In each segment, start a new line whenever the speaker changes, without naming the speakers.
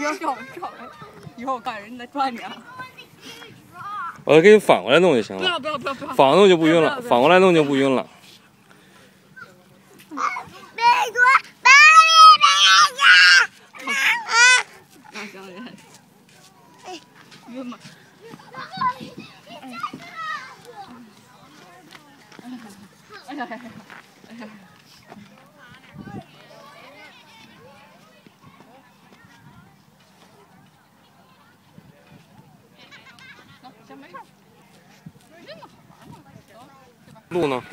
要找人，以后我赶人来抓你啊！
我给你反过来弄就行了。
不要！
反过弄就不晕了，反过来弄就不晕了。
晕吗？哎呀！行，没事。晕了好玩嘛，对吧？
路呢？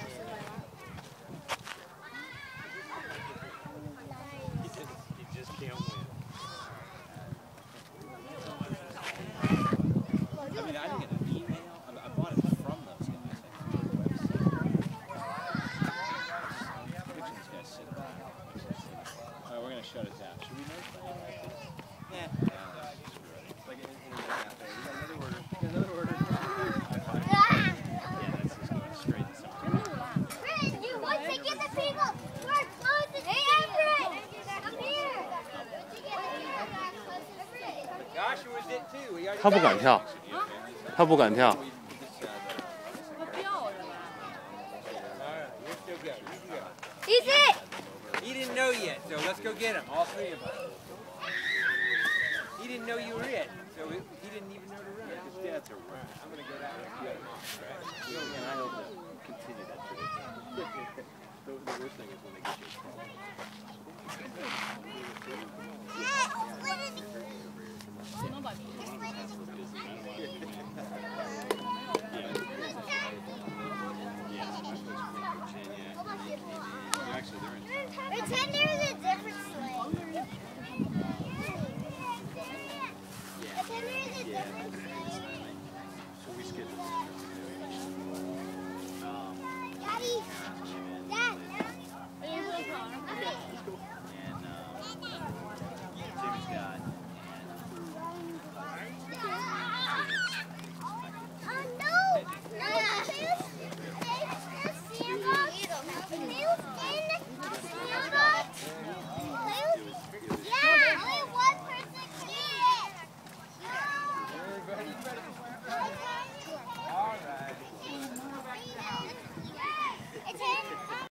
Shut it down. Should we notify him like this? Yeah. Like another order. Another order. Yeah, that's just going straight to something.
Chris, you want to get the people who are closest to you. Come here.
Joshua did too.
他不敢跳，他不敢跳。
Easy.
He didn't know yet, so let's go get him, all three of us. He didn't know you were it, so he didn't even know to run. His dad's a run. I'm going to get out and get him off, right? And I hope to continue that tradition. The worst thing is when they get you in trouble.
Pretend